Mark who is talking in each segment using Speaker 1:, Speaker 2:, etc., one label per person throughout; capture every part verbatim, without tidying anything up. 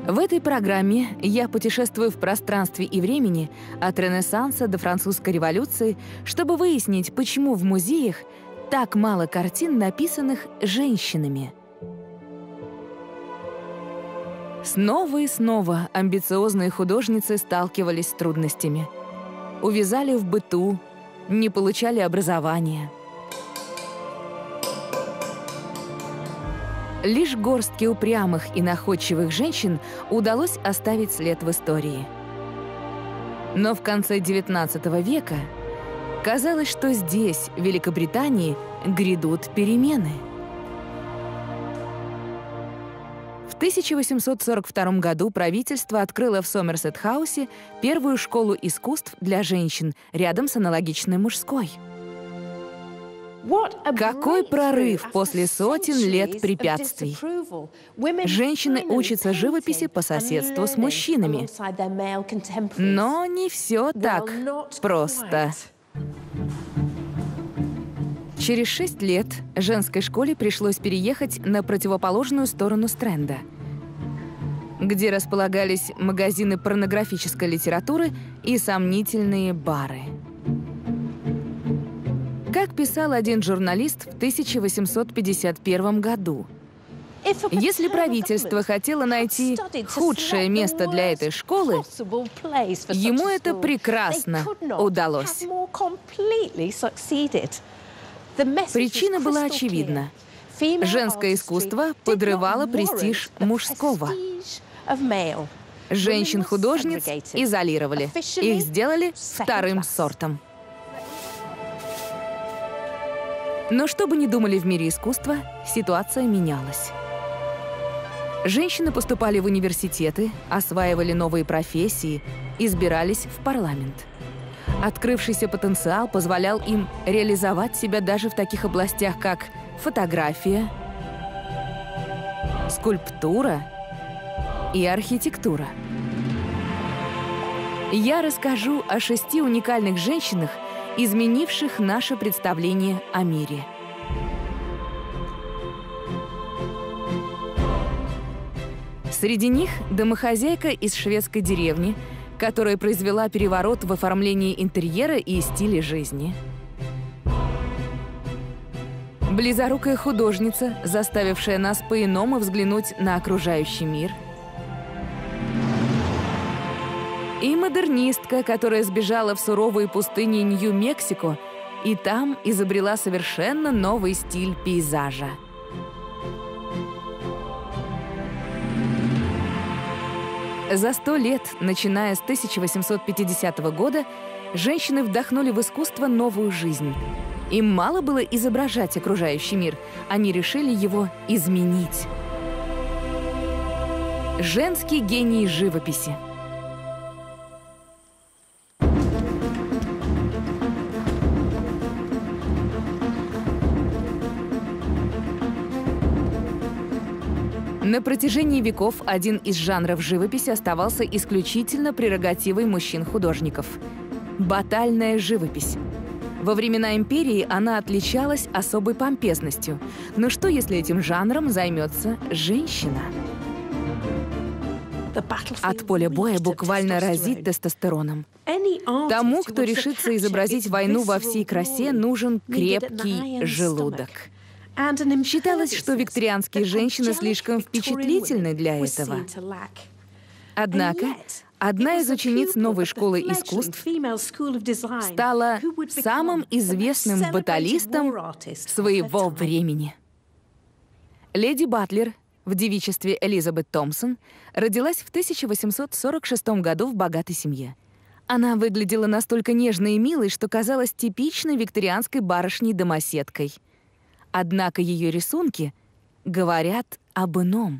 Speaker 1: В этой программе я путешествую в пространстве и времени от Ренессанса до Французской революции, чтобы выяснить, почему в музеях так мало картин, написанных женщинами. Снова и снова амбициозные художницы сталкивались с трудностями. Увязали в быту, не получали образования. Лишь горстке упрямых и находчивых женщин удалось оставить след в истории. Но в конце девятнадцатого века казалось, что здесь, в Великобритании, грядут перемены. В тысяча восемьсот сорок втором году правительство открыло в Сомерсет-хаусе первую школу искусств для женщин рядом с аналогичной мужской. Какой прорыв после сотен лет препятствий! Женщины учатся живописи по соседству с мужчинами. Но не все так просто. Через шесть лет женской школе пришлось переехать на противоположную сторону Стрэнда, где располагались магазины порнографической литературы и сомнительные бары. Как писал один журналист в тысяча восемьсот пятьдесят первом году, если правительство хотело найти худшее место для этой школы, ему это прекрасно удалось. Причина была очевидна. Женское искусство подрывало престиж мужского. Женщин-художниц изолировали. Их сделали вторым сортом. Но что бы ни думали в мире искусства, ситуация менялась. Женщины поступали в университеты, осваивали новые профессии, избирались в парламент. Открывшийся потенциал позволял им реализовать себя даже в таких областях, как фотография, скульптура и архитектура. Я расскажу о шести уникальных женщинах, изменивших наше представление о мире. Среди них домохозяйка из шведской деревни, которая произвела переворот в оформлении интерьера и стиле жизни. Близорукая художница, заставившая нас по-иному взглянуть на окружающий мир. И модернистка, которая сбежала в суровые пустыни Нью-Мексико и там изобрела совершенно новый стиль пейзажа. За сто лет, начиная с тысяча восемьсот пятидесятого года, женщины вдохнули в искусство новую жизнь. Им мало было изображать окружающий мир, они решили его изменить. Женский гений живописи. На протяжении веков один из жанров живописи оставался исключительно прерогативой мужчин-художников – батальная живопись. Во времена империи она отличалась особой помпезностью. Но что, если этим жанром займется женщина? От поля боя буквально разит тестостероном. Тому, кто решится изобразить войну во всей красе, нужен крепкий желудок. Считалось, что викторианские женщины слишком впечатлительны для этого. Однако, одна из учениц новой школы искусств стала самым известным баталистом своего времени. Леди Батлер, в девичестве Элизабет Томпсон, родилась в тысяча восемьсот сорок шестом году в богатой семье. Она выглядела настолько нежной и милой, что казалась типичной викторианской барышней-домоседкой. Однако ее рисунки говорят об ином.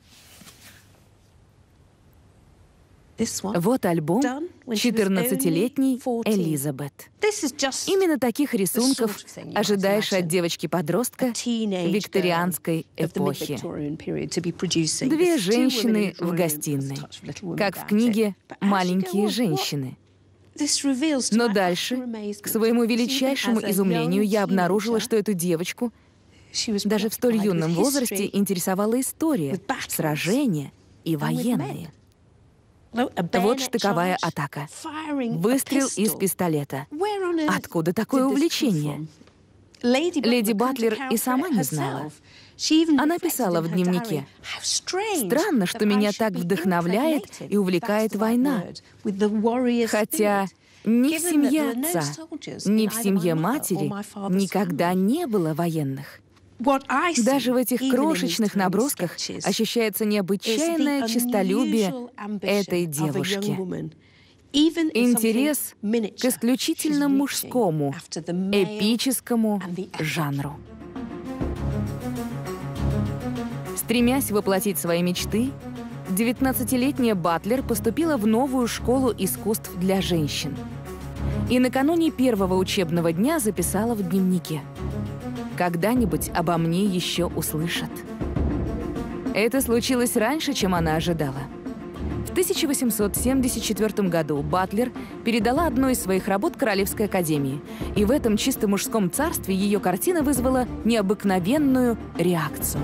Speaker 1: Вот альбом четырнадцатилетней Элизабет. Именно таких рисунков ожидаешь от девочки-подростка викторианской эпохи. Две женщины в гостиной, как в книге «Маленькие женщины». Но дальше, к своему величайшему изумлению, я обнаружила, что эту девочку даже в столь юном возрасте интересовала история, сражения и военные. Вот штыковая атака. Выстрел из пистолета. Откуда такое увлечение? Леди Батлер и сама не знала. Она писала в дневнике: «Странно, что меня так вдохновляет и увлекает война. Хотя ни в семье отца, ни в семье матери никогда не было военных». Даже в этих крошечных набросках ощущается необычайное честолюбие этой девушки. Интерес к исключительно мужскому, эпическому жанру. Стремясь воплотить свои мечты, девятнадцатилетняя Батлер поступила в новую школу искусств для женщин. И накануне первого учебного дня записала в дневнике: «Когда-нибудь обо мне еще услышат». Это случилось раньше, чем она ожидала. В тысяча восемьсот семьдесят четвёртом году Батлер передала одну из своих работ Королевской академии, и в этом чисто мужском царстве ее картина вызвала необыкновенную реакцию.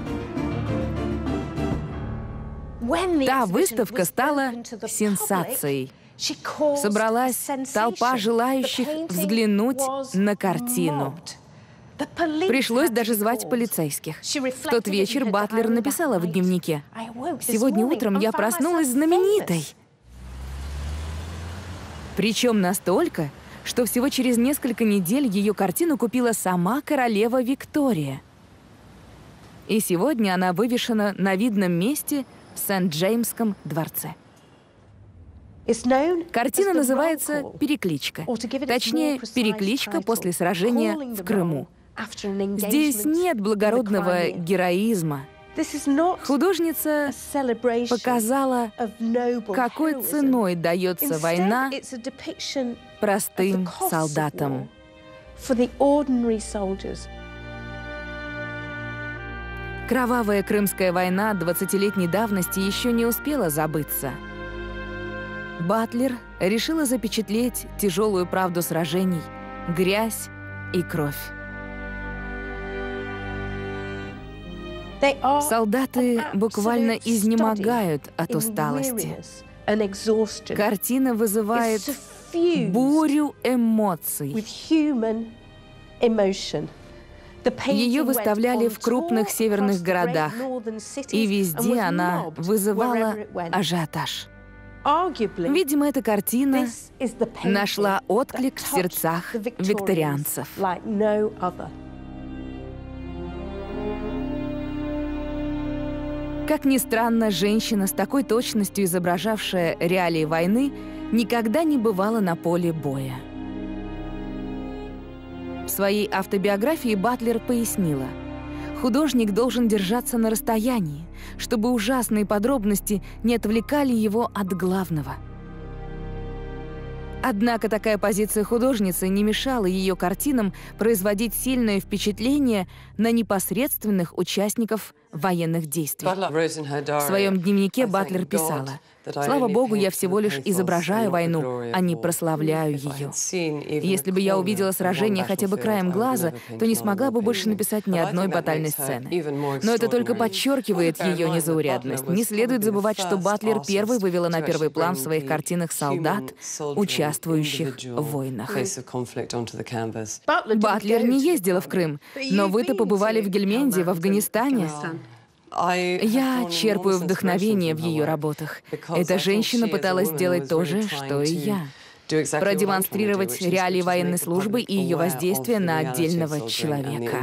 Speaker 1: Та выставка стала сенсацией. Собралась толпа желающих взглянуть на картину. Пришлось даже звать полицейских. В тот вечер Батлер написала в дневнике: «Сегодня утром я проснулась знаменитой». Причем настолько, что всего через несколько недель ее картину купила сама королева Виктория. И сегодня она вывешена на видном месте в Сент-Джеймском дворце. Картина называется «Перекличка». Точнее, перекличка после сражения в Крыму. Здесь нет благородного героизма. Художница показала, какой ценой дается война простым солдатам. Кровавая Крымская война двадцатилетней давности еще не успела забыться. Батлер решила запечатлеть тяжелую правду сражений, грязь и кровь. Солдаты буквально изнемогают от усталости. Картина вызывает бурю эмоций. Ее выставляли в крупных северных городах, и везде она вызывала ажиотаж. Видимо, эта картина нашла отклик в сердцах викторианцев. Как ни странно, женщина, с такой точностью изображавшая реалии войны, никогда не бывала на поле боя. В своей автобиографии Батлер пояснила: художник должен держаться на расстоянии, чтобы ужасные подробности не отвлекали его от главного. Однако такая позиция художницы не мешала ее картинам производить сильное впечатление на непосредственных участников военных действий. В своем дневнике Батлер писала: «Слава Богу, я всего лишь изображаю войну, а не прославляю ее. Если бы я увидела сражение хотя бы краем глаза, то не смогла бы больше написать ни одной батальной сцены». Но это только подчеркивает ее незаурядность. Не следует забывать, что Батлер первой вывела на первый план в своих картинах солдат, участвующих в войнах. Батлер не ездила в Крым, но вы-то побывали в Гельменде, в Афганистане. Я черпаю вдохновение в ее работах. Эта женщина пыталась сделать то же, что и я. Продемонстрировать реалии военной службы и ее воздействие на отдельного человека.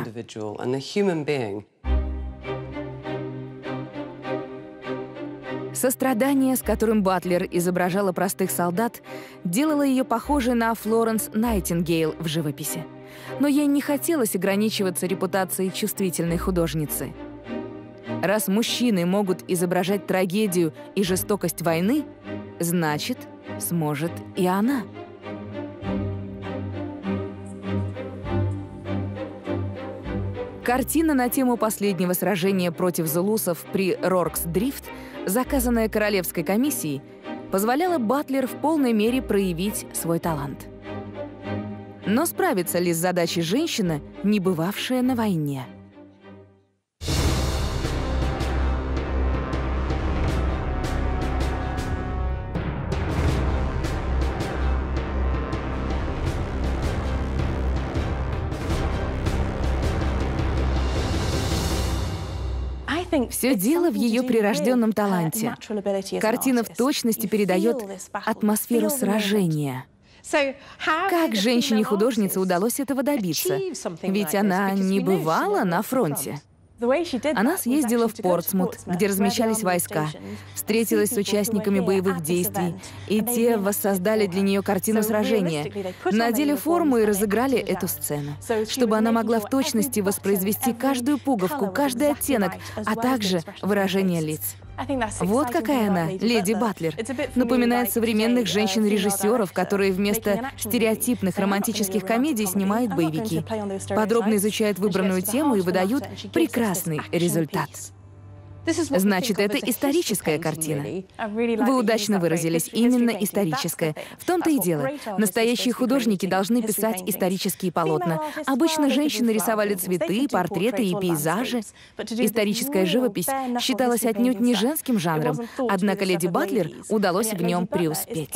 Speaker 1: Сострадание, с которым Батлер изображала простых солдат, делало ее похожей на Флоренс Найтингейл в живописи. Но ей не хотелось ограничиваться репутацией чувствительной художницы. Раз мужчины могут изображать трагедию и жестокость войны, значит, сможет и она. Картина на тему последнего сражения против зулусов при Роркс-Дрифт, заказанная Королевской комиссией, позволяла Батлер в полной мере проявить свой талант. Но справится ли с задачей женщина, не бывавшая на войне? Все дело в ее прирожденном таланте. Картина в точности передает атмосферу сражения. Как женщине-художнице удалось этого добиться? Ведь она не бывала на фронте. Она съездила в Портсмут, где размещались войска, встретилась с участниками боевых действий, и те воссоздали для нее картину сражения, надели форму и разыграли эту сцену, чтобы она могла в точности воспроизвести каждую пуговку, каждый оттенок, а также выражение лиц. Вот какая она, леди Батлер. Напоминает современных женщин-режиссеров, которые вместо стереотипных романтических комедий снимают боевики. Подробно изучают выбранную тему и выдают прекрасный результат. Значит, это историческая картина. Вы удачно выразились, именно историческая. В том-то и дело. Настоящие художники должны писать исторические полотна. Обычно женщины рисовали цветы, портреты и пейзажи. Историческая живопись считалась отнюдь не женским жанром, однако леди Батлер удалось в нем преуспеть.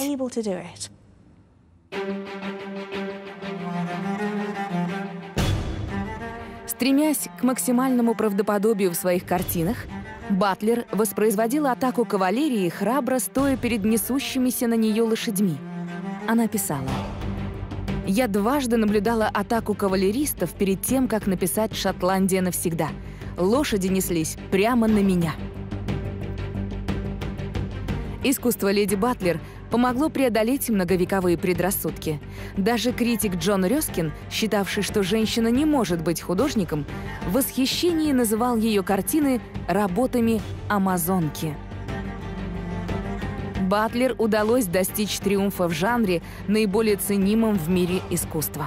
Speaker 1: Стремясь к максимальному правдоподобию в своих картинах, Батлер воспроизводила атаку кавалерии, храбро стоя перед несущимися на нее лошадьми. Она писала: «Я дважды наблюдала атаку кавалеристов перед тем, как написать «Шотландия навсегда». Лошади неслись прямо на меня». Искусство леди Батлер помогло преодолеть многовековые предрассудки. Даже критик Джон Рёскин, считавший, что женщина не может быть художником, в восхищении называл ее картины работами амазонки. Батлер удалось достичь триумфа в жанре, наиболее ценимом в мире искусства.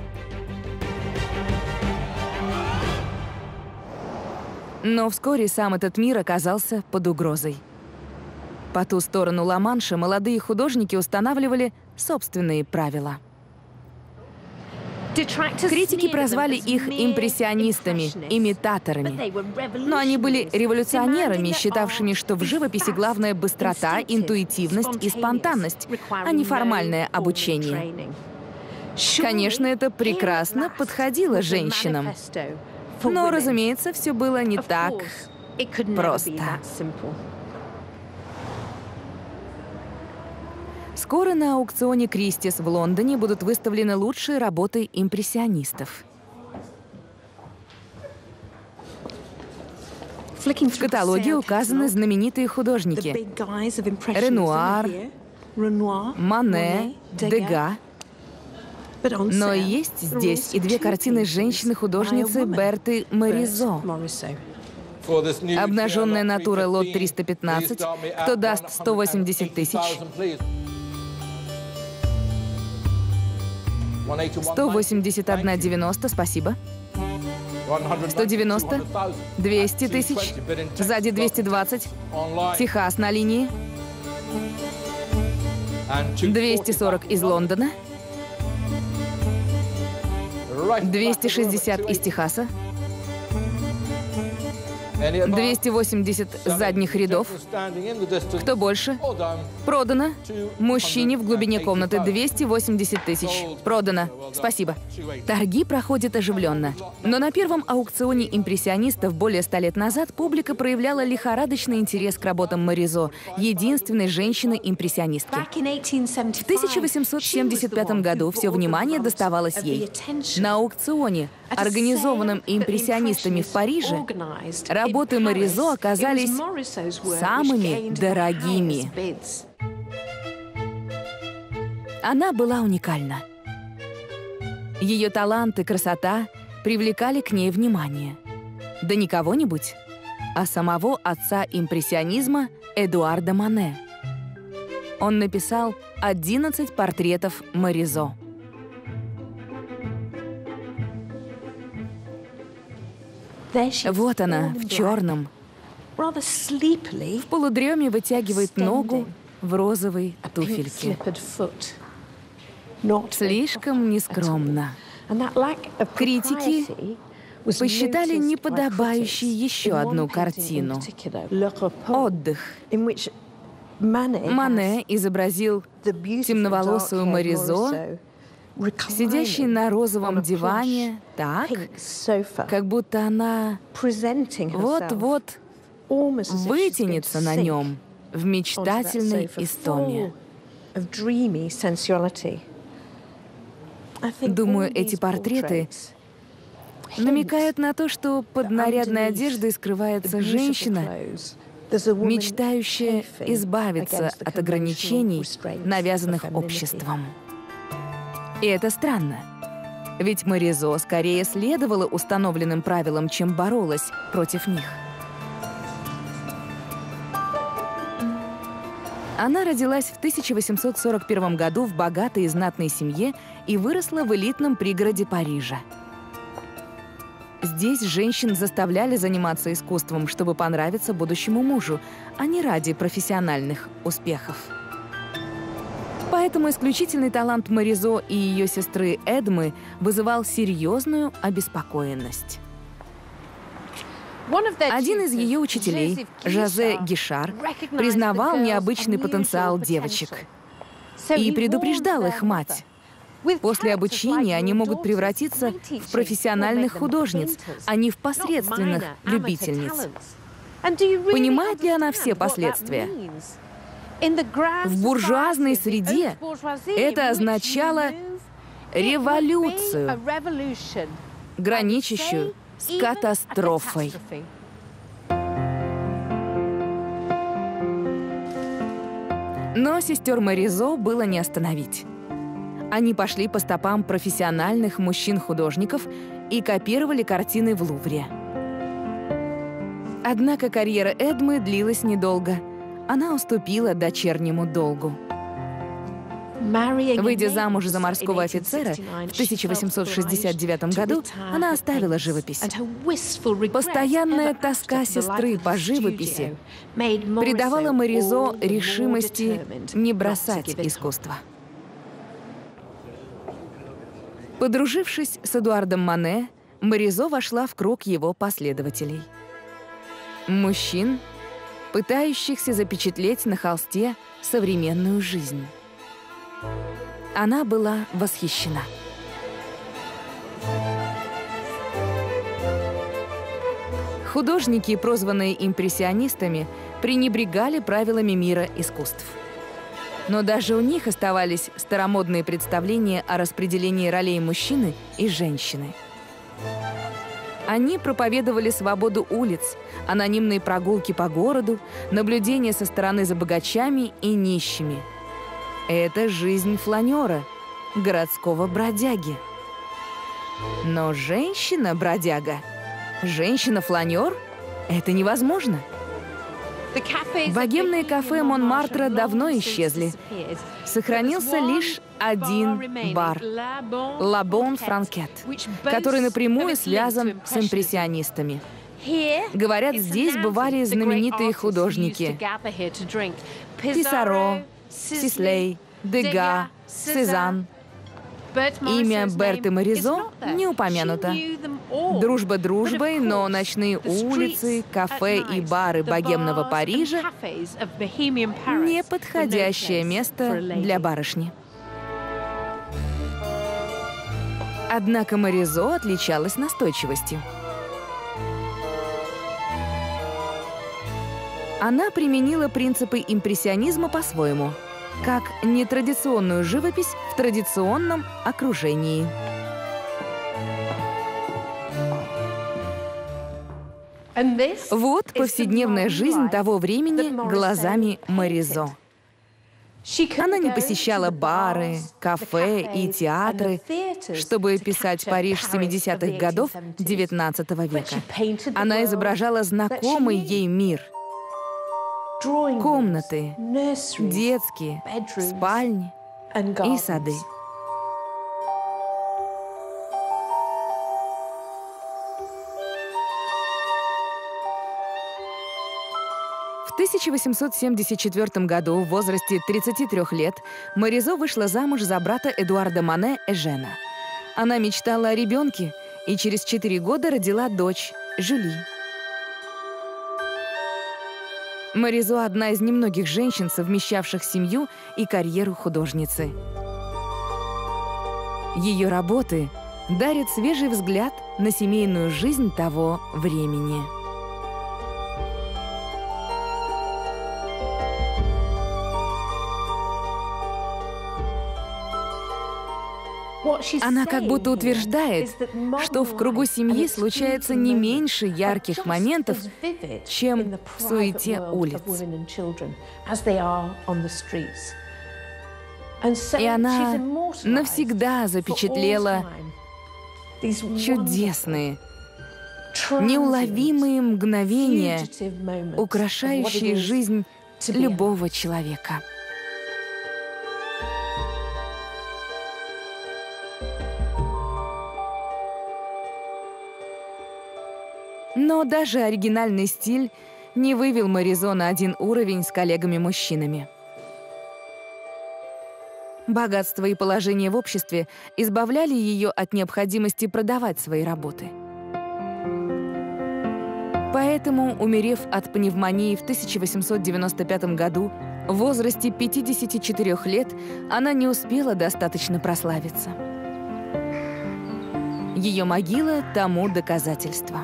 Speaker 1: Но вскоре сам этот мир оказался под угрозой. По ту сторону Ла-Манша молодые художники устанавливали собственные правила. Критики прозвали их импрессионистами, имитаторами. Но они были революционерами, считавшими, что в живописи главное быстрота, интуитивность и спонтанность, а не формальное обучение. Конечно, это прекрасно подходило женщинам. Но, разумеется, все было не так просто. Скоро на аукционе Кристис в Лондоне будут выставлены лучшие работы импрессионистов. В каталоге указаны знаменитые художники: Ренуар, Мане, Дега. Но есть здесь и две картины женщины-художницы Берты Моризо. «Обнаженная натура», лот триста пятнадцать. Кто даст сто восемьдесят тысяч? сто восемьдесят один девяносто, спасибо. сто девяносто. двести тысяч. Сзади двести двадцать. Техас на линии. двести сорок из Лондона. двести шестьдесят из Техаса. двести восемьдесят с задних рядов. Кто больше? Продано. Мужчине в глубине комнаты двести восемьдесят тысяч. Продано. Спасибо. Торги проходят оживленно. Но на первом аукционе импрессионистов более ста лет назад публика проявляла лихорадочный интерес к работам Моризо, единственной женщины-импрессионистки. В тысяча восемьсот семьдесят пятом году все внимание доставалось ей. На аукционе, организованном импрессионистами в Париже, работы Моризо оказались самыми дорогими. Она была уникальна. Ее талант и красота привлекали к ней внимание. Да не кого-нибудь, а самого отца импрессионизма Эдуарда Мане. Он написал одиннадцать портретов Моризо. Вот она, в черном. В полудреме вытягивает ногу в розовой туфельке. Слишком нескромно. Критики посчитали неподобающей еще одну картину — «Отдых». Мане изобразил темноволосую Моризо, сидящей на розовом диване так, как будто она вот-вот вытянется на нем в мечтательной истоме. Думаю, эти портреты намекают на то, что под нарядной одеждой скрывается женщина, мечтающая избавиться от ограничений, навязанных обществом. И это странно, ведь Моризо скорее следовала установленным правилам, чем боролась против них. Она родилась в тысяча восемьсот сорок первом году в богатой и знатной семье и выросла в элитном пригороде Парижа. Здесь женщин заставляли заниматься искусством, чтобы понравиться будущему мужу, а не ради профессиональных успехов. Поэтому исключительный талант Моризо и ее сестры Эдмы вызывал серьезную обеспокоенность. Один из ее учителей, Жозе Гишар, признавал необычный потенциал девочек и предупреждал их мать. После обучения они могут превратиться в профессиональных художниц, а не в посредственных любительниц. Понимает ли она все последствия? В буржуазной среде это означало революцию, граничащую с катастрофой. Но сестер Моризо было не остановить. Они пошли по стопам профессиональных мужчин-художников и копировали картины в Лувре. Однако карьера Эдмы длилась недолго. Она уступила дочернему долгу. Выйдя замуж за морского офицера в тысяча восемьсот шестьдесят девятом году, она оставила живопись. Постоянная тоска сестры по живописи придавала Моризо решимости не бросать искусство. Подружившись с Эдуардом Мане, Моризо вошла в круг его последователей. Мужчин, пытающихся запечатлеть на холсте современную жизнь. Она была восхищена. Художники, прозванные импрессионистами, пренебрегали правилами мира искусств. Но даже у них оставались старомодные представления о распределении ролей мужчины и женщины. Они проповедовали свободу улиц, анонимные прогулки по городу, наблюдение со стороны за богачами и нищими. Это жизнь фланера, городского бродяги. Но женщина-бродяга, женщина-фланер — это невозможно. Богемные кафе Монмартра давно исчезли. Сохранился лишь один бар — «Ла Бон Франкет», который напрямую связан с импрессионистами. Говорят, здесь бывали знаменитые художники — Писаро, Сислей, Дега, Сезанн. Имя Берты Моризо не упомянуто. Дружба дружбой, но ночные улицы, кафе и бары богемного Парижа — неподходящее место для барышни. Однако Моризо отличалась настойчивостью. Она применила принципы импрессионизма по-своему, как нетрадиционную живопись в традиционном окружении. Вот повседневная жизнь того времени глазами Моризо. Она не посещала бары, кафе и театры, чтобы писать Париж семидесятых годов девятнадцатого века. Она изображала знакомый ей мир. Комнаты, детские, спальни и сады. В тысяча восемьсот семьдесят четвёртом году, в возрасте тридцати трёх лет, Моризо вышла замуж за брата Эдуарда Мане Эжена. Она мечтала о ребенке и через четыре года родила дочь Жюли. Моризо — одна из немногих женщин, совмещавших семью и карьеру художницы. Ее работы дарят свежий взгляд на семейную жизнь того времени. Она как будто утверждает, что в кругу семьи случается не меньше ярких моментов, чем в суете улиц. И она навсегда запечатлела чудесные, неуловимые мгновения, украшающие жизнь любого человека. Но даже оригинальный стиль не вывел Моризо на один уровень с коллегами-мужчинами. Богатство и положение в обществе избавляли ее от необходимости продавать свои работы. Поэтому, умерев от пневмонии в тысяча восемьсот девяносто пятом году, в возрасте пятидесяти четырёх лет, она не успела достаточно прославиться. Ее могила тому доказательство.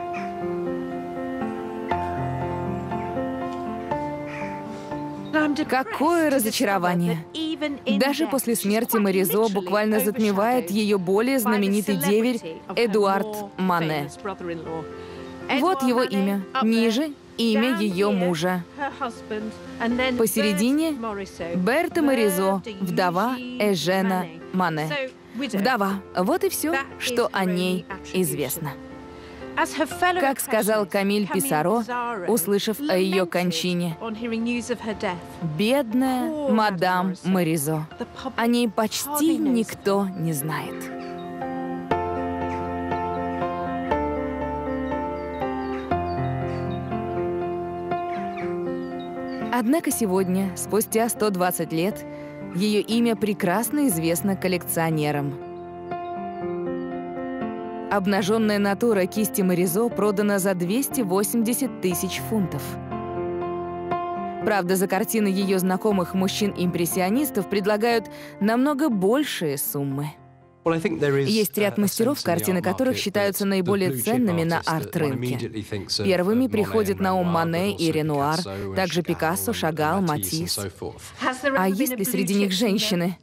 Speaker 1: Какое разочарование! Даже после смерти Моризо буквально затмевает ее более знаменитый деверь Эдуард Мане. Вот его имя. Ниже — имя ее мужа. Посередине — Берта Моризо, вдова Эжена Мане. Вдова. Вот и все, что о ней известно. Как сказал Камиль Писаро, услышав о ее кончине: «Бедная мадам Моризо. О ней почти никто не знает». Однако сегодня, спустя сто двадцать лет, ее имя прекрасно известно коллекционерам. Обнаженная натура кисти Моризо продана за двести восемьдесят тысяч фунтов. Правда, за картины ее знакомых мужчин-импрессионистов предлагают намного большие суммы. Есть ряд мастеров, картины которых считаются наиболее ценными на арт-рынке. Первыми приходят на ум Мане и Ренуар, также Пикассо, Шагал, Матисс. А есть ли среди них женщины?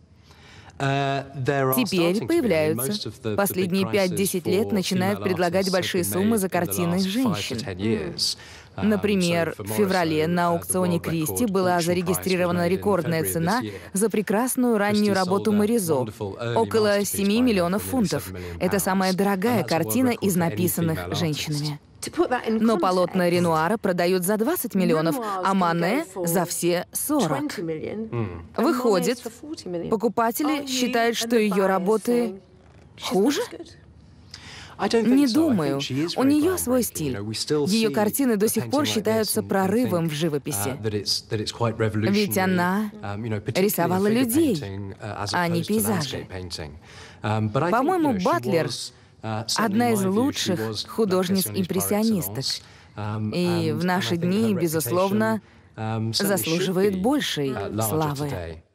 Speaker 1: Теперь появляются. Последние пять-десять лет начинают предлагать большие суммы за картины женщин. Например, в феврале на аукционе Кристи была зарегистрирована рекордная цена за прекрасную раннюю работу Моризо — около семи миллионов фунтов. Это самая дорогая картина из написанных женщинами. Но полотна Ренуара продают за двадцать миллионов, а Мане — за все сорок. Выходит, покупатели считают, что ее работы хуже? Не думаю. У нее свой стиль. Ее картины до сих пор считаются прорывом в живописи. Ведь она рисовала людей, а не пейзажи. По-моему, Батлер — одна из лучших художниц-импрессионисток. И в наши дни, безусловно, заслуживает большей славы.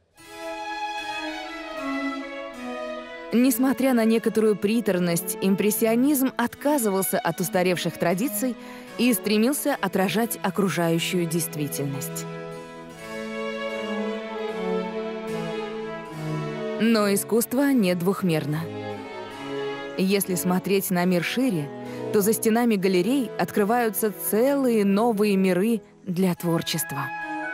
Speaker 1: Несмотря на некоторую приторность, импрессионизм отказывался от устаревших традиций и стремился отражать окружающую действительность. Но искусство не двухмерно. Если смотреть на мир шире, то за стенами галерей открываются целые новые миры для творчества.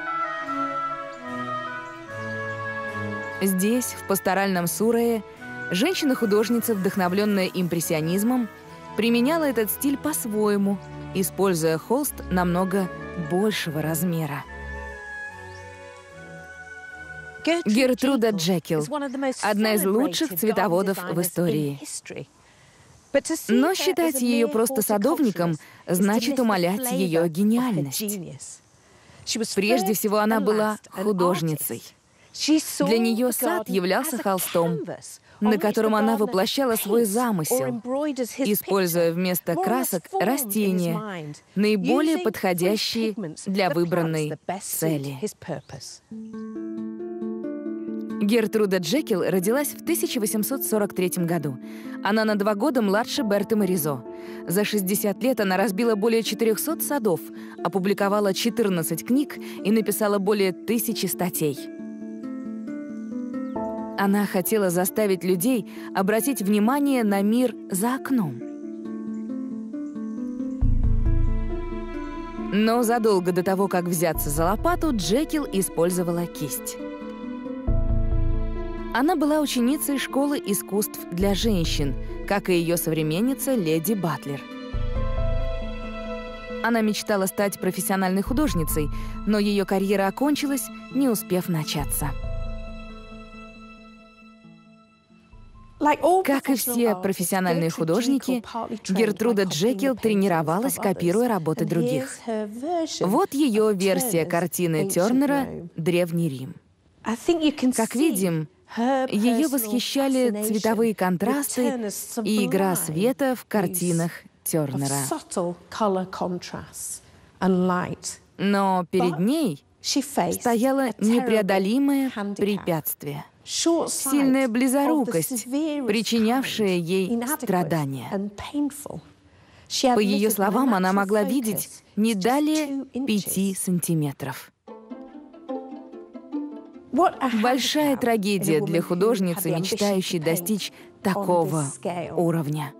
Speaker 1: Здесь, в пасторальном Сурее, женщина-художница, вдохновленная импрессионизмом, применяла этот стиль по-своему, используя холст намного большего размера. Гертруда Джекил — одна из лучших цветоводов в истории. Но считать ее просто садовником значит умалять ее гениальность. Прежде всего, она была художницей. Для нее сад являлся холстом, на котором она воплощала свой замысел, используя вместо красок растения, наиболее подходящие для выбранной цели. Гертруда Джекил родилась в тысяча восемьсот сорок третьем году. Она на два года младше Берты Моризо. За шестьдесят лет она разбила более четырехсот садов, опубликовала четырнадцать книг и написала более тысячи статей. Она хотела заставить людей обратить внимание на мир за окном. Но задолго до того, как взяться за лопату, Джекил использовала кисть. Она была ученицей школы искусств для женщин, как и ее современница леди Батлер. Она мечтала стать профессиональной художницей, но ее карьера окончилась, не успев начаться. Как и все профессиональные художники, Гертруда Джекил тренировалась, копируя работы других. Вот ее версия картины Тернера «Древний Рим». Как видим, ее восхищали цветовые контрасты и игра света в картинах Тернера. Но перед ней стояло непреодолимое препятствие. Сильная близорукость, причинявшая ей страдания. По ее словам, она могла видеть не далее пяти сантиметров. Большая трагедия для художницы, мечтающей достичь такого уровня.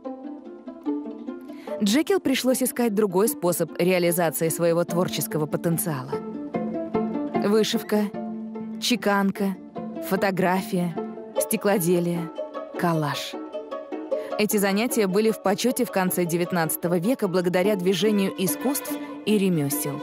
Speaker 1: Джекил пришлось искать другой способ реализации своего творческого потенциала. Вышивка, чеканка, фотография, стеклоделие, коллаж. Эти занятия были в почете в конце девятнадцатого века благодаря движению искусств и ремесел.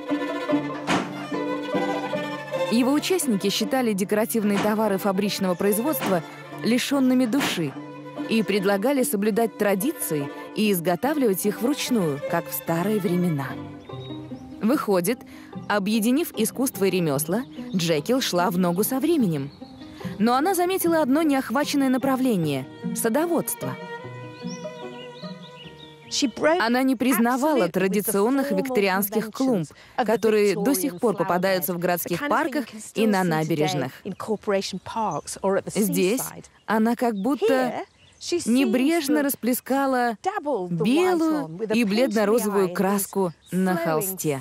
Speaker 1: Его участники считали декоративные товары фабричного производства лишенными души и предлагали соблюдать традиции и изготавливать их вручную, как в старые времена. Выходит, объединив искусство и ремесла, Джекил шла в ногу со временем. Но она заметила одно неохваченное направление — садоводство. Она не признавала традиционных викторианских клумб, которые до сих пор попадаются в городских парках и на набережных. Здесь она как будто небрежно расплескала белую и бледно-розовую краску на холсте.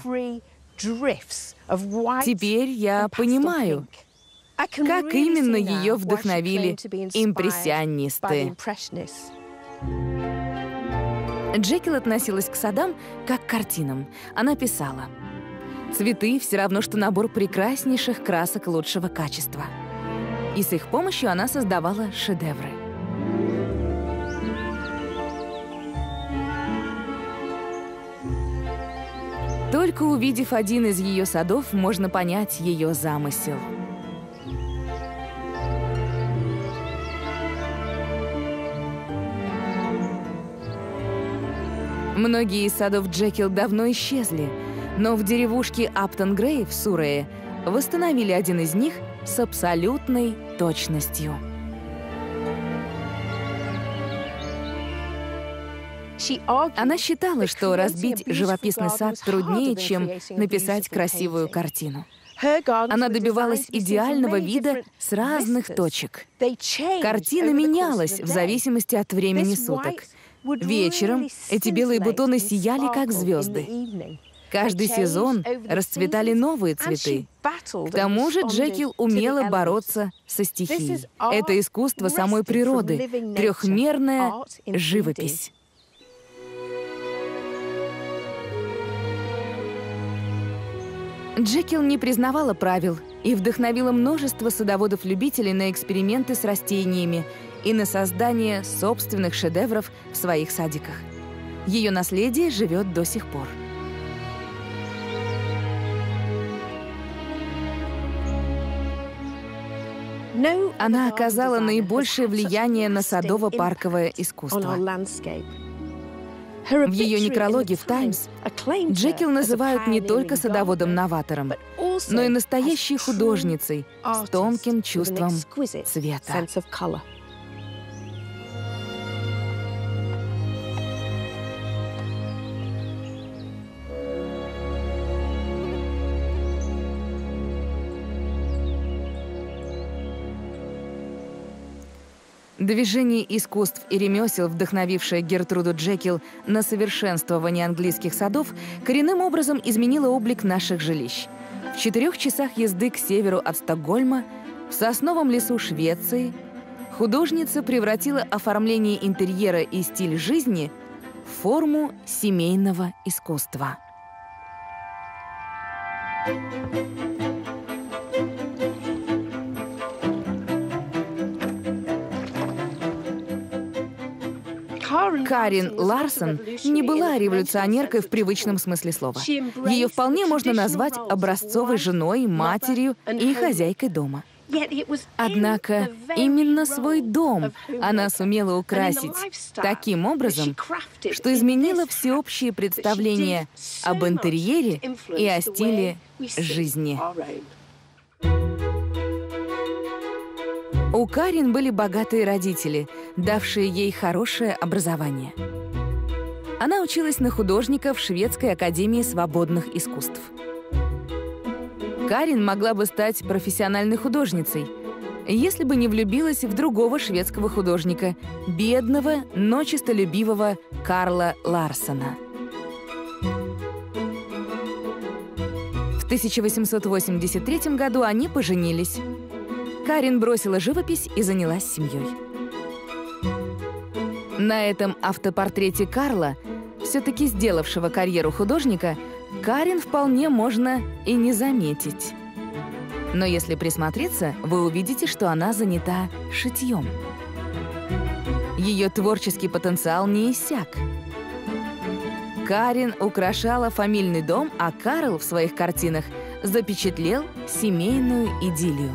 Speaker 1: Теперь я понимаю, как именно ее вдохновили импрессионисты. Джекил относилась к садам как к картинам. Она писала: «Цветы все равно, что набор прекраснейших красок лучшего качества». И с их помощью она создавала шедевры. Только увидев один из ее садов, можно понять ее замысел. Многие из садов Джекил давно исчезли, но в деревушке Аптон-Грей в Суррее восстановили один из них с абсолютной точностью. Она считала, что разбить живописный сад труднее, чем написать красивую картину. Она добивалась идеального вида с разных точек. Картина менялась в зависимости от времени суток. Вечером эти белые бутоны сияли, как звезды. Каждый сезон расцветали новые цветы. К тому же Джекил умела бороться со стихией. Это искусство самой природы, трехмерная живопись. Джекил не признавала правил и вдохновила множество садоводов-любителей на эксперименты с растениями и на создание собственных шедевров в своих садиках. Ее наследие живет до сих пор. Она оказала наибольшее влияние на садово-парковое искусство. В ее некрологе в «Таймс» Джекил называют не только садоводом-новатором, но и настоящей художницей с тонким чувством цвета. Движение искусств и ремесел, вдохновившее Гертруду Джекил на совершенствование английских садов, коренным образом изменило облик наших жилищ. В четырех часах езды к северу от Стокгольма, в сосновом лесу Швеции, художница превратила оформление интерьера и стиль жизни в форму семейного искусства. Карин Ларсон не была революционеркой в привычном смысле слова. Ее вполне можно назвать образцовой женой, матерью и хозяйкой дома. Однако именно свой дом она сумела украсить таким образом, что изменила всеобщее представление об интерьере и о стиле жизни. У Карин были богатые родители, давшие ей хорошее образование. Она училась на художника в Шведской академии свободных искусств. Карин могла бы стать профессиональной художницей, если бы не влюбилась в другого шведского художника, бедного, но честолюбивого Карла Ларсона. В тысяча восемьсот восемьдесят третьем году они поженились. Карин бросила живопись и занялась семьей. На этом автопортрете Карла, все-таки сделавшего карьеру художника, Карин вполне можно и не заметить. Но если присмотреться, вы увидите, что она занята шитьем. Ее творческий потенциал не иссяк. Карин украшала фамильный дом, а Карл в своих картинах запечатлел семейную идиллию.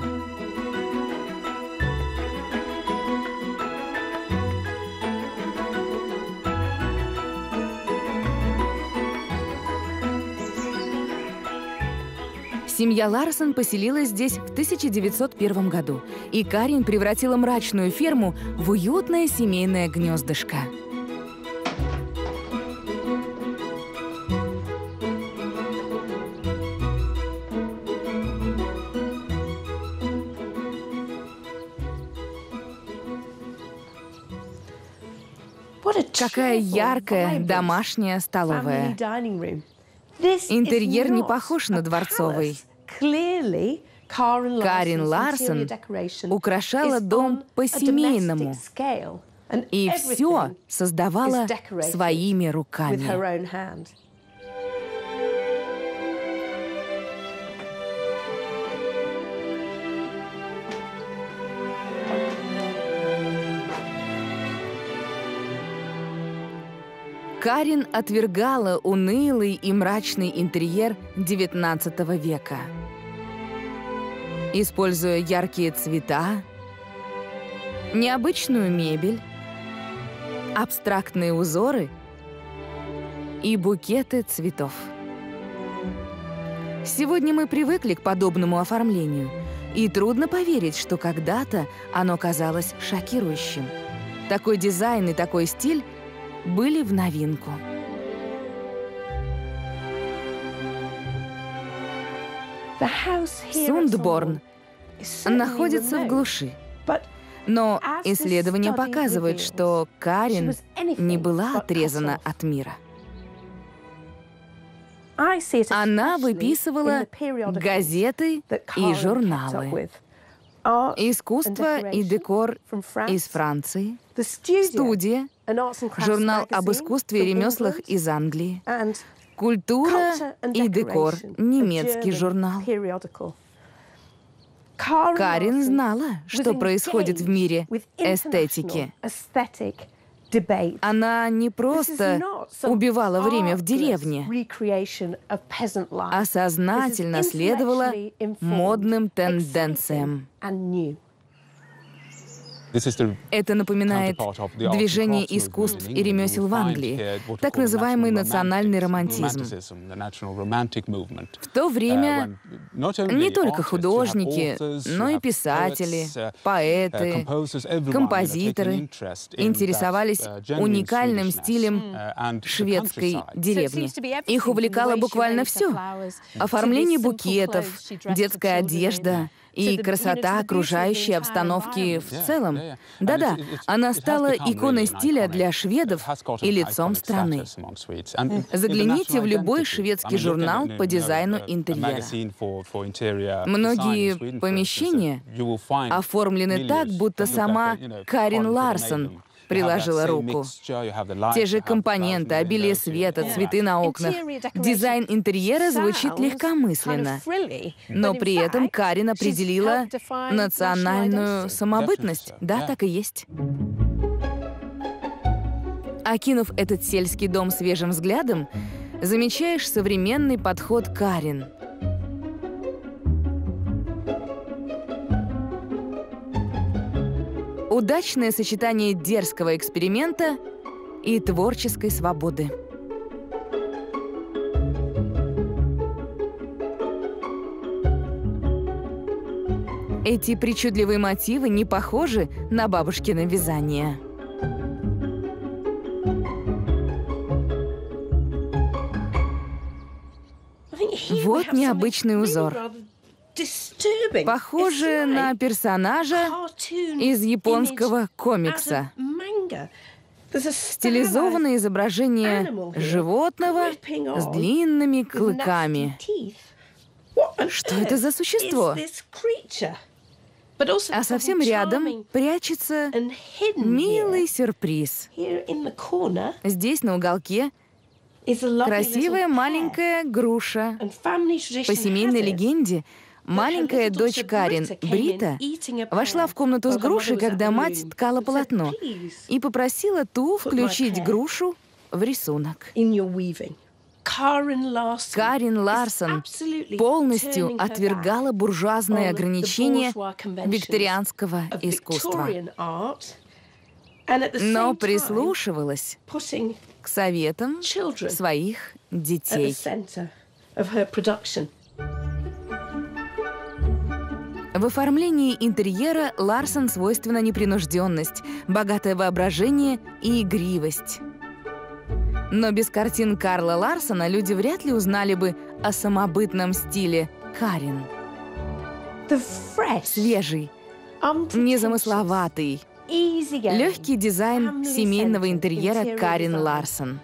Speaker 1: Семья Ларсон поселилась здесь в тысяча девятьсот первом году, и Карин превратила мрачную ферму в уютное семейное гнездышко. Какая яркая домашняя столовая. Интерьер не похож на дворцовый. Карин Ларсон украшала дом по-семейному и все создавала своими руками. Карин отвергала унылый и мрачный интерьер девятнадцатого века. Используя яркие цвета, необычную мебель, абстрактные узоры и букеты цветов. Сегодня мы привыкли к подобному оформлению, и трудно поверить, что когда-то оно казалось шокирующим. Такой дизайн и такой стиль были в новинку. Сундборн находится в глуши, но исследования показывают, что Карин не была отрезана от мира. Она выписывала газеты и журналы, искусство и декор из Франции, студия, журнал об искусстве и ремеслах из Англии, культура и декор, немецкий журнал. Карин знала, что происходит в мире эстетики. Она не просто убивала время в деревне, а сознательно следовала модным тенденциям. Это напоминает движение искусств и ремесел в Англии, так называемый национальный романтизм. В то время не только художники, но и писатели, поэты, композиторы интересовались уникальным стилем шведской деревни. Их увлекало буквально все: оформление букетов, детская одежда, и красота окружающей обстановки в целом. Да-да, она стала иконой стиля для шведов и лицом страны. Загляните в любой шведский журнал по дизайну интерьера. Многие помещения оформлены так, будто сама Карин Ларсон приложила руку. Те же компоненты, обилие света, цветы на окнах. Дизайн интерьера звучит легкомысленно, но при этом Карин определила национальную самобытность. Да, так и есть. Окинув этот сельский дом свежим взглядом, замечаешь современный подход Карин. Удачное сочетание дерзкого эксперимента и творческой свободы. Эти причудливые мотивы не похожи на бабушкино вязание. Вот необычный узор. Похоже на персонажа из японского комикса. Стилизованное изображение животного с длинными клыками. Что это за существо? А совсем рядом прячется милый сюрприз. Здесь, на уголке, красивая маленькая груша. По семейной легенде, маленькая дочь Карин, Брита, вошла в комнату с грушей, когда мать ткала полотно, и попросила ту включить грушу в рисунок. Карин Ларсон полностью отвергала буржуазные ограничения викторианского искусства, но прислушивалась к советам своих детей. В оформлении интерьера Ларсон свойственна непринужденность, богатое воображение и игривость. Но без картин Карла Ларсона люди вряд ли узнали бы о самобытном стиле Карин. Свежий, незамысловатый, легкий дизайн семейного интерьера Карин Ларсон.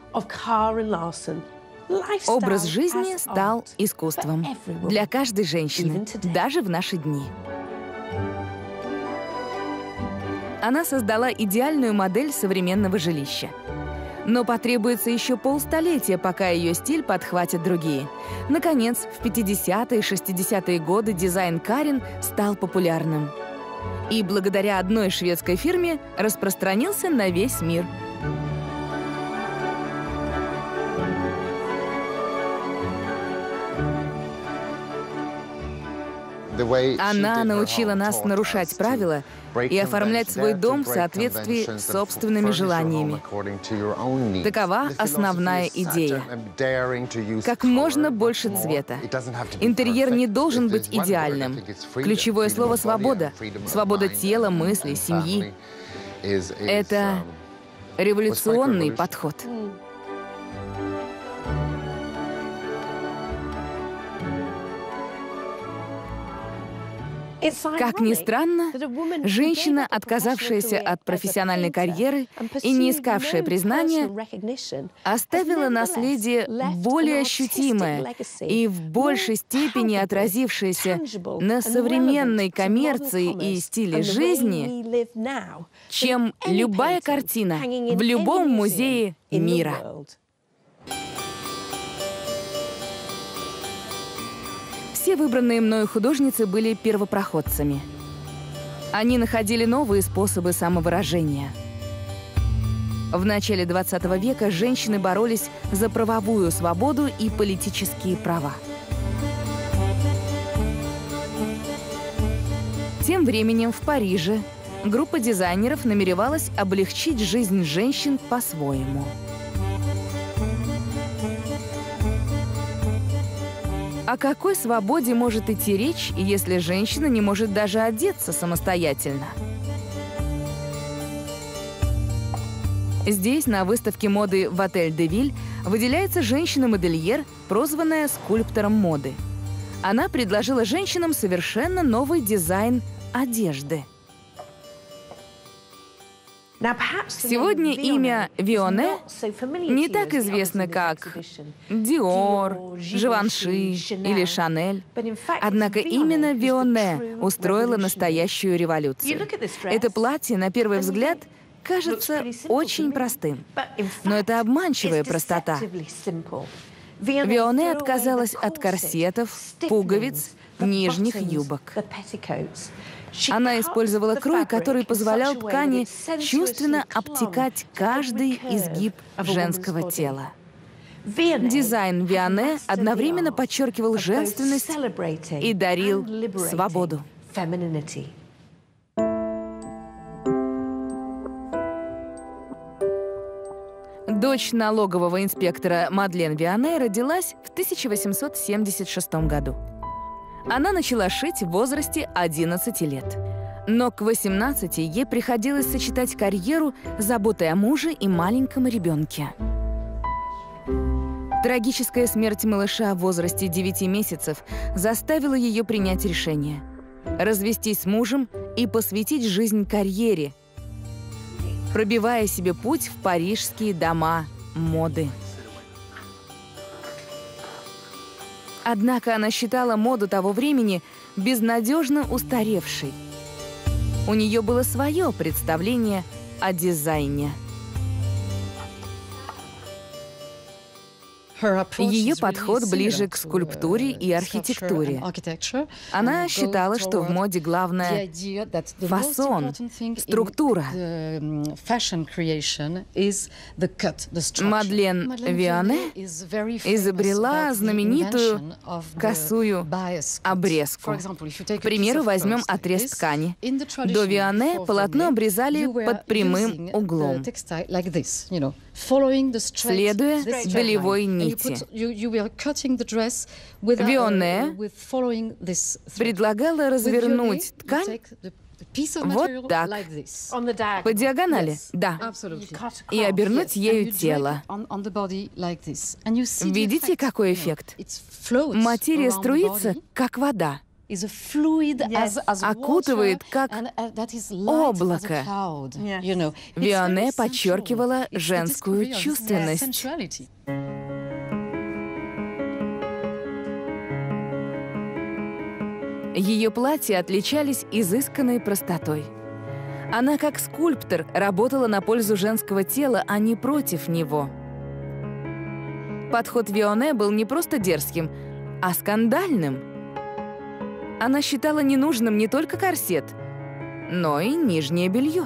Speaker 1: Образ жизни стал искусством для каждой женщины, даже в наши дни. Она создала идеальную модель современного жилища. Но потребуется еще полстолетия, пока ее стиль подхватят другие. Наконец, в пятидесятые и шестидесятые годы дизайн Карин стал популярным. И благодаря одной шведской фирме распространился на весь мир. Она научила нас нарушать правила и оформлять свой дом в соответствии с собственными желаниями. Такова основная идея. Как можно больше цвета. Интерьер не должен быть идеальным. Ключевое слово — свобода. Свобода тела, мыслей, семьи. Это революционный подход. Как ни странно, женщина, отказавшаяся от профессиональной карьеры и не искавшая признания, оставила наследие более ощутимое и в большей степени отразившееся на современной коммерции и стиле жизни, чем любая картина в любом музее мира. Все выбранные мною художницы были первопроходцами. Они находили новые способы самовыражения. В начале двадцатого века женщины боролись за правовую свободу и политические права. Тем временем в Париже группа дизайнеров намеревалась облегчить жизнь женщин по-своему. О какой свободе может идти речь, если женщина не может даже одеться самостоятельно? Здесь, на выставке моды в отель «Де Виль», выделяется женщина-модельер, прозванная скульптором моды. Она предложила женщинам совершенно новый дизайн одежды. Сегодня имя Вионе не так известно, как Диор, Живанши или Шанель. Однако именно Вионе устроило настоящую революцию. Это платье, на первый взгляд, кажется очень простым, но это обманчивая простота. Вионе отказалась от корсетов, пуговиц, нижних юбок. Она использовала крой, который позволял ткани чувственно обтекать каждый изгиб женского тела. Дизайн Вионе одновременно подчеркивал женственность и дарил свободу. Дочь налогового инспектора Мадлен Вионе родилась в тысяча восемьсот семьдесят шестом году. Она начала шить в возрасте одиннадцати лет. Но к восемнадцати ей приходилось сочетать карьеру с заботой о муже и маленьком ребенке. Трагическая смерть малыша в возрасте девяти месяцев заставила ее принять решение – развестись с мужем и посвятить жизнь карьере, пробивая себе путь в парижские дома моды. Однако она считала моду того времени безнадежно устаревшей. У нее было свое представление о дизайне. Ее подход ближе к скульптуре и архитектуре. Она считала, что в моде главное фасон, структура. Мадлен Вионе изобрела знаменитую косую обрезку. К примеру, возьмем отрез ткани. До Вионе полотно обрезали под прямым углом, следуя долевой нити. Вионе предлагала развернуть ткань вот так, по диагонали, да, и обернуть ею тело. Видите, какой эффект? Материя струится, как вода. Окутывает, как облако. Вионе подчеркивала женскую чувственность. Ее платья отличались изысканной простотой. Она, как скульптор, работала на пользу женского тела, а не против него. Подход Вионе был не просто дерзким, а скандальным. Она считала ненужным не только корсет, но и нижнее белье.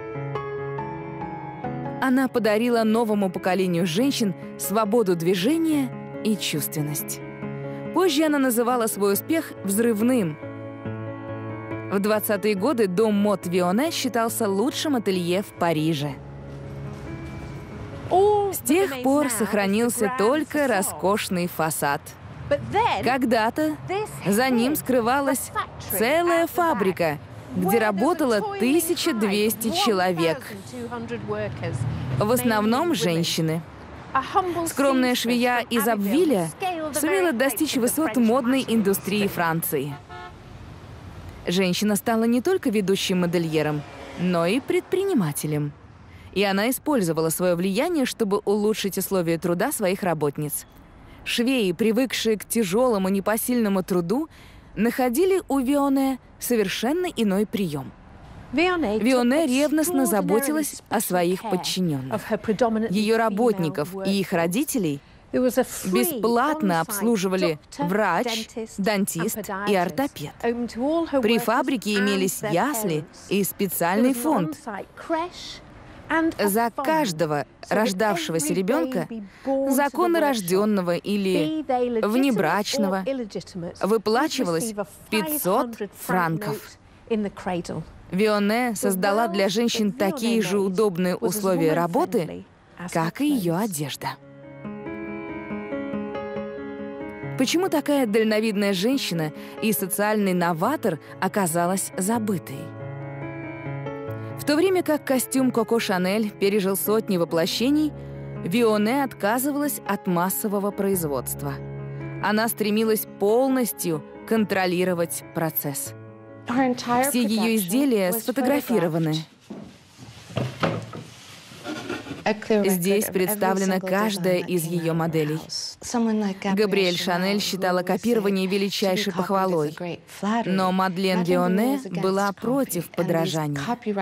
Speaker 1: Она подарила новому поколению женщин свободу движения и чувственность. Позже она называла свой успех взрывным. В двадцатые годы дом мод Вионе считался лучшим ателье в Париже. С тех пор сохранился только роскошный фасад. Когда-то за ним скрывалась целая фабрика, где работало тысяча двести человек. В основном женщины. Скромная швея из Абвиля сумела достичь высот модной индустрии Франции. Женщина стала не только ведущим модельером, но и предпринимателем. И она использовала свое влияние, чтобы улучшить условия труда своих работниц. Швеи, привыкшие к тяжелому непосильному труду, находили у Вионе совершенно иной прием. Вионе ревностно заботилась о своих подчиненных. Ее работников и их родителей бесплатно обслуживали врач, дантист и ортопед. При фабрике имелись ясли и специальный фонд. За каждого рождавшегося ребенка, законнорожденного или внебрачного, выплачивалось пятьсот франков. Вионе создала для женщин такие же удобные условия работы, как и ее одежда. Почему такая дальновидная женщина и социальный новатор оказалась забытой? В то время как костюм Коко Шанель пережил сотни воплощений, Вионе отказывалась от массового производства. Она стремилась полностью контролировать процесс. Все ее изделия сфотографированы. Здесь представлена каждая из ее моделей. Габриэль Шанель считала копирование величайшей похвалой, но Мадлен Вионне была против подражания.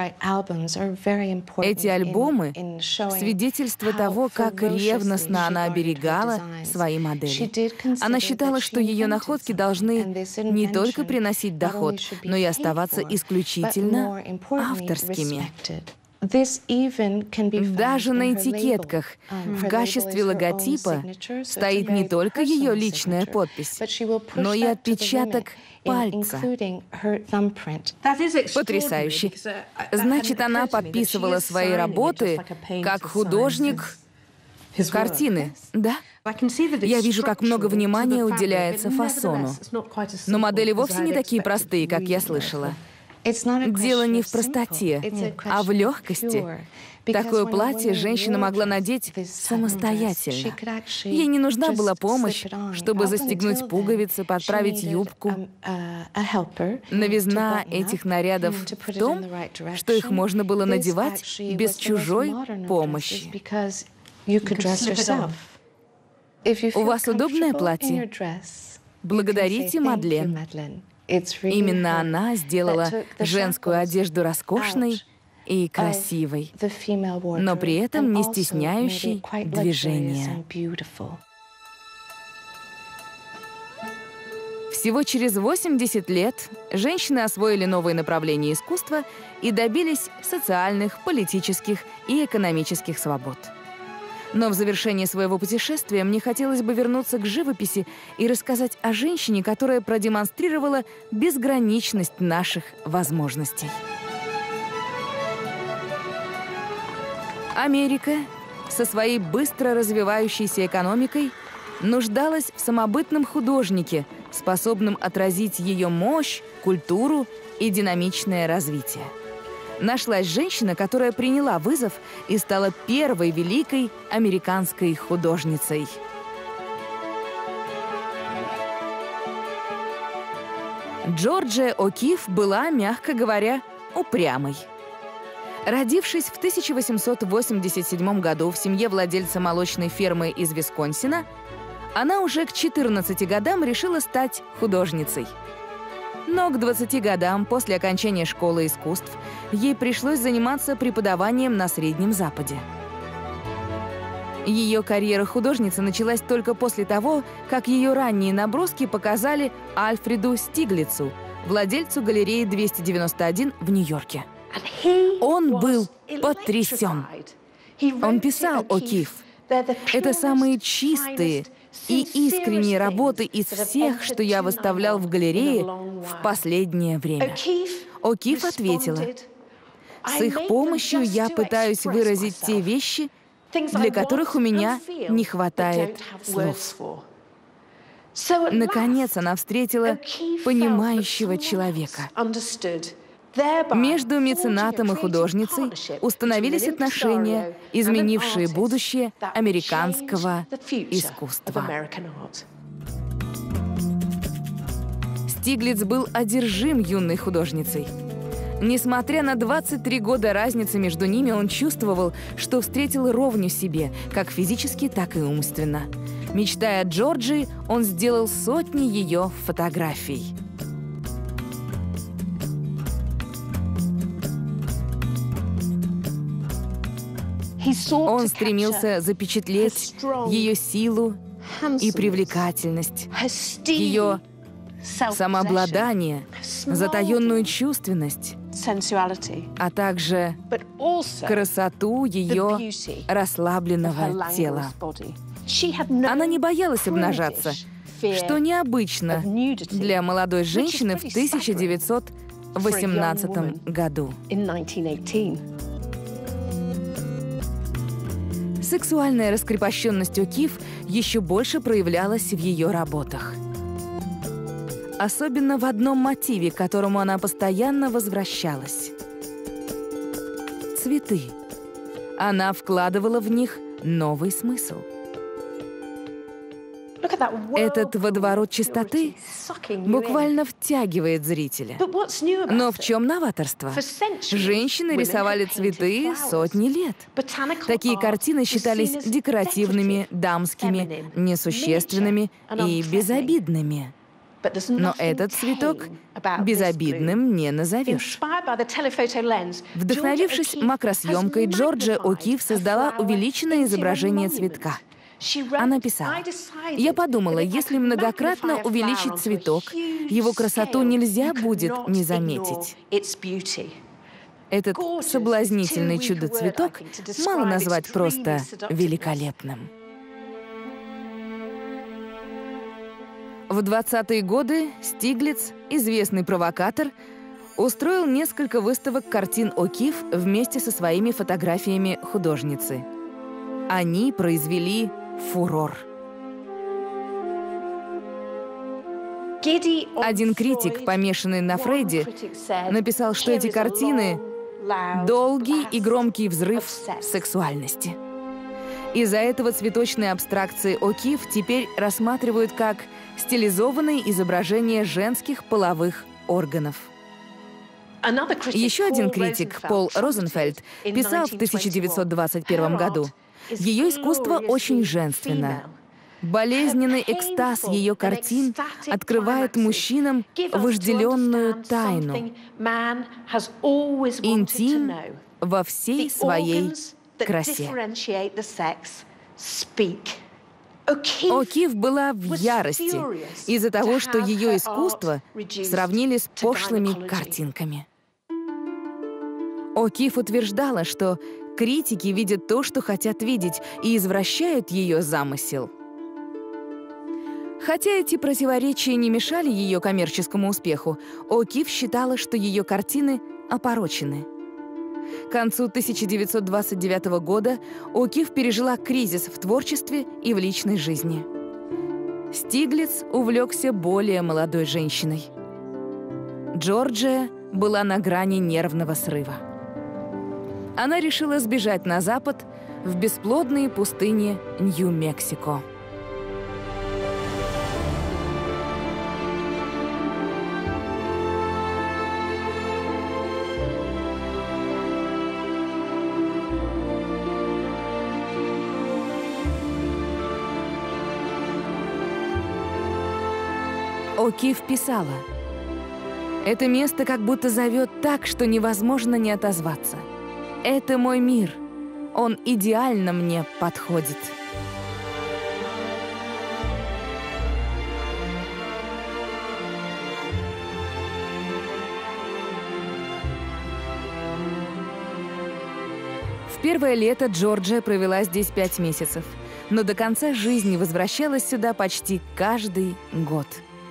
Speaker 1: Эти альбомы — свидетельство того, как ревностно она оберегала свои модели. Она считала, что ее находки должны не только приносить доход, но и оставаться исключительно авторскими. Даже на этикетках в качестве логотипа стоит не только ее личная подпись, но и отпечаток пальца. Потрясающе. Значит, она подписывала свои работы как художник картины, да? Я вижу, как много внимания уделяется фасону. Но модели вовсе не такие простые, как я слышала. Дело не в простоте, а в легкости. Такое платье женщина могла надеть самостоятельно. Ей не нужна была помощь, чтобы застегнуть пуговицы, подправить юбку. Новизна этих нарядов в том, что их можно было надевать без чужой помощи. У вас удобное платье? Благодарите Мадлен. Именно она сделала женскую одежду роскошной и красивой, но при этом не стесняющей движения. Всего через восемьдесят лет женщины освоили новые направления искусства и добились социальных, политических и экономических свобод. Но в завершении своего путешествия мне хотелось бы вернуться к живописи и рассказать о женщине, которая продемонстрировала безграничность наших возможностей. Америка со своей быстро развивающейся экономикой нуждалась в самобытном художнике, способном отразить ее мощь, культуру и динамичное развитие. Нашлась женщина, которая приняла вызов и стала первой великой американской художницей. Джорджия О'Кифф была, мягко говоря, упрямой. Родившись в тысяча восемьсот восемьдесят седьмом году в семье владельца молочной фермы из Висконсина, она уже к четырнадцати годам решила стать художницей. Но к двадцати годам, после окончания школы искусств, ей пришлось заниматься преподаванием на Среднем Западе. Ее карьера художницы началась только после того, как ее ранние наброски показали Альфреду Стиглицу, владельцу галереи двести девяносто один в Нью-Йорке. Он был потрясен. Он писал О'Кифф: «Это самые чистые и искренние работы из всех, что я выставлял в галерее в последнее время». О'Кифф ответила: «С их помощью я пытаюсь выразить те вещи, для которых у меня не хватает слов». Наконец она встретила понимающего человека. Между меценатом и художницей установились отношения, изменившие будущее американского искусства. Стиглиц был одержим юной художницей. Несмотря на двадцать три года разницы между ними, он чувствовал, что встретил ровню себе, как физически, так и умственно. Мечтая о Джорджии, он сделал сотни ее фотографий. Он стремился запечатлеть ее силу и привлекательность, ее самообладание, затаенную чувственность, а также красоту ее расслабленного тела. Она не боялась обнажаться, что необычно для молодой женщины в тысяча девятьсот восемнадцатом году. Сексуальная раскрепощенность О'Кифф еще больше проявлялась в ее работах. Особенно в одном мотиве, к которому она постоянно возвращалась. Цветы. Она вкладывала в них новый смысл. Этот водоворот чистоты буквально втягивает зрителя. Но в чем новаторство? Женщины рисовали цветы сотни лет. Такие картины считались декоративными, дамскими, несущественными и безобидными. Но этот цветок безобидным не назовешь. Вдохновившись макросъемкой, Джорджия О'Кифф создала увеличенное изображение цветка. Она писала: «Я подумала, если многократно увеличить цветок, его красоту нельзя будет не заметить». Этот соблазнительный чудо-цветок мало назвать просто великолепным. В двадцатые годы Стиглиц, известный провокатор, устроил несколько выставок картин О'Кифф вместе со своими фотографиями художницы. Они произвели фурор. Один критик, помешанный на Фрейде, написал, что эти картины — долгий и громкий взрыв сексуальности. Из-за этого цветочные абстракции О'Кифф теперь рассматривают как стилизованные изображения женских половых органов. Еще один критик, Пол Розенфельд, писал в тысяча девятьсот двадцать первом году: «Ее искусство очень женственно. Болезненный экстаз ее картин открывает мужчинам вожделенную тайну. Интим во всей своей красе». О'Кифф была в ярости из-за того, что ее искусство сравнили с пошлыми картинками. О'Кифф утверждала, что критики видят то, что хотят видеть, и извращают ее замысел. Хотя эти противоречия не мешали ее коммерческому успеху, О'Кифф считала, что ее картины опорочены. К концу тысяча девятьсот двадцать девятого года О'Кифф пережила кризис в творчестве и в личной жизни. Стиглиц увлекся более молодой женщиной. Джорджия была на грани нервного срыва. Она решила сбежать на запад, в бесплодные пустыни Нью-Мексико. О'Кифф писала: «Это место как будто зовет так, что невозможно не отозваться. Это мой мир. Он идеально мне подходит». В первое лето Джорджия провела здесь пять месяцев, но до конца жизни возвращалась сюда почти каждый год.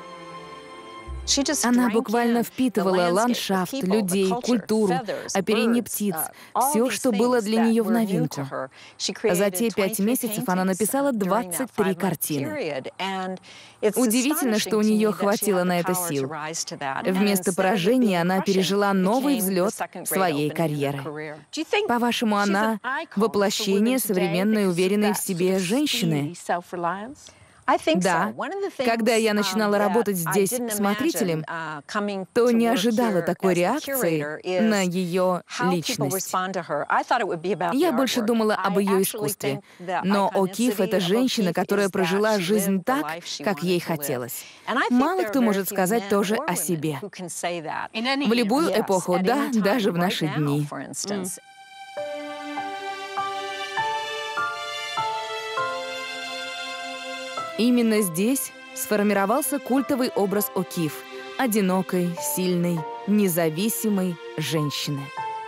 Speaker 1: Она буквально впитывала ландшафт, людей, культуру, оперение птиц, все, что было для нее в новинку. За те пять месяцев она написала двадцать три картины. Удивительно, что у нее хватило на это сил. Вместо поражения она пережила новый взлет своей карьеры. По-вашему, она — воплощение современной уверенной в себе женщины? Да, когда я начинала работать здесь смотрителем, то не ожидала такой реакции на ее личность. Я больше думала об ее искусстве. Но О'Кифф — это женщина, которая прожила жизнь так, как ей хотелось. Мало кто может сказать тоже о себе. В любую эпоху, да, даже в наши дни. Именно здесь сформировался культовый образ О'Кифф — одинокой, сильной, независимой женщины.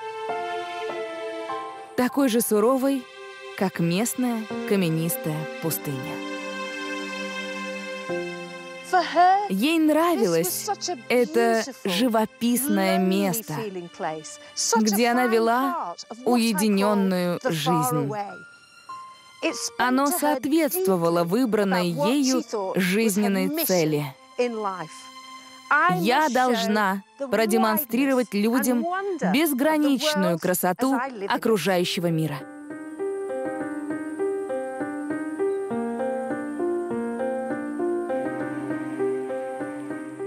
Speaker 1: Такой же суровой, как местная каменистая пустыня. Ей нравилось это живописное место, где она вела уединенную жизнь. Оно соответствовало выбранной ею жизненной цели. Я должна продемонстрировать людям безграничную красоту окружающего мира.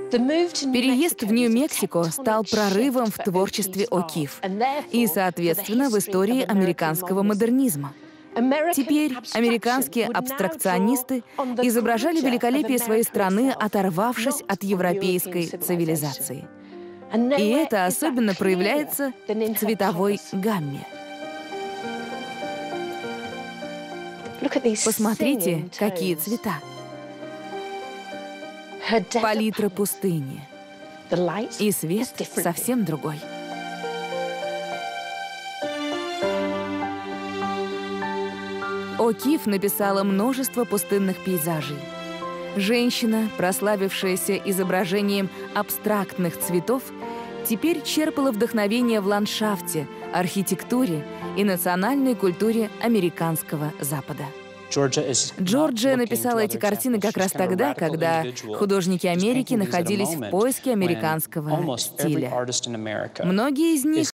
Speaker 1: Переезд в Нью-Мексико стал прорывом в творчестве О'Кифф и, соответственно, в истории американского модернизма. Теперь американские абстракционисты изображали великолепие своей страны, оторвавшись от европейской цивилизации. И это особенно проявляется в цветовой гамме. Посмотрите, какие цвета. Палитра пустыни. И свет совсем другой. О'Кифф написала множество пустынных пейзажей. Женщина, прославившаяся изображением абстрактных цветов, теперь черпала вдохновение в ландшафте, архитектуре и национальной культуре американского Запада. Джорджия написала эти картины как раз тогда, когда художники Америки находились в поиске американского стиля. Многие из них